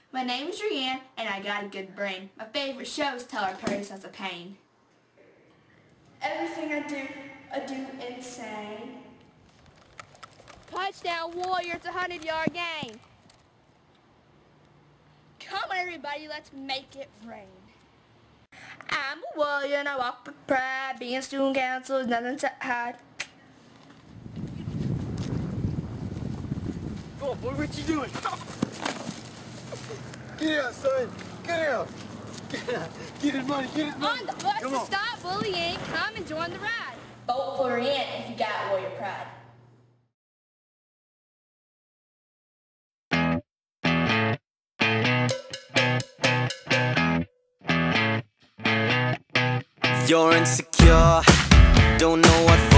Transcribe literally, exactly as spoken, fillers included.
My name is Rianne, and I got a good brain. My favorite show is Tell Our Parents That's a Pain. Everything I do, I do insane. Touchdown Warrior, it's a hundred-yard game. Come on, everybody, let's make it rain. I'm a warrior and I walk with pride. Being student council is nothing to hide. Come on, boy, what you doing? Get out, son. Get out. Get out. Get his money. Get his money. On the bus Come to on. stop bullying. Come and join the ride. Vote for Rianne if you got warrior pride. You're insecure, don't know what for.